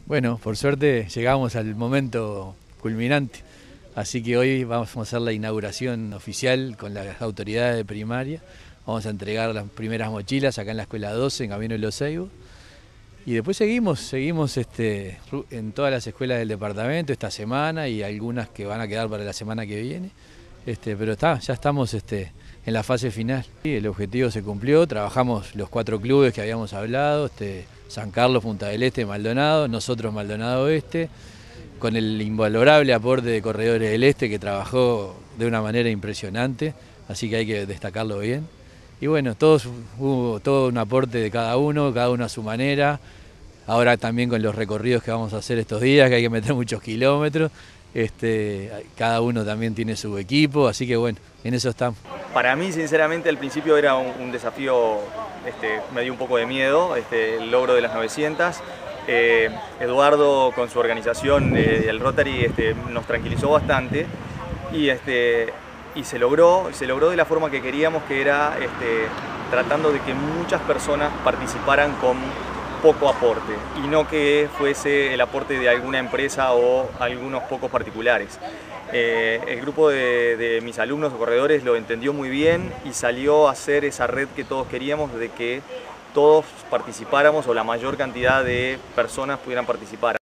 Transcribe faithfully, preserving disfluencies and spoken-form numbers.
Bueno, por suerte llegamos al momento culminante, así que hoy vamos a hacer la inauguración oficial con las autoridades de primaria. Vamos a entregar las primeras mochilas acá en la escuela doce, en Camino de los Ceibos. Y después seguimos, seguimos este, en todas las escuelas del departamento esta semana y algunas que van a quedar para la semana que viene. Este, pero está, ya estamos este, en la fase final. Sí, el objetivo se cumplió, trabajamos los cuatro clubes que habíamos hablado, este, San Carlos, Punta del Este, Maldonado, nosotros Maldonado Oeste, con el invalorable aporte de Corredores del Este que trabajó de una manera impresionante, así que hay que destacarlo bien. Y bueno, todos, hubo todo un aporte de cada uno, cada uno a su manera. Ahora también con los recorridos que vamos a hacer estos días, que hay que meter muchos kilómetros, este, cada uno también tiene su equipo, así que bueno, en eso estamos. Para mí, sinceramente, al principio era un, un desafío, este, me dio un poco de miedo, este, el logro de las novecientas. Eh, Eduardo, con su organización eh, del Rotary, este, nos tranquilizó bastante y, este, y se logró, se logró de la forma que queríamos, que era este, tratando de que muchas personas participaran con poco aporte y no que fuese el aporte de alguna empresa o algunos pocos particulares. Eh, el grupo de, de mis alumnos o corredores lo entendió muy bien y salió a hacer esa red que todos queríamos, de que todos participáramos o la mayor cantidad de personas pudieran participar.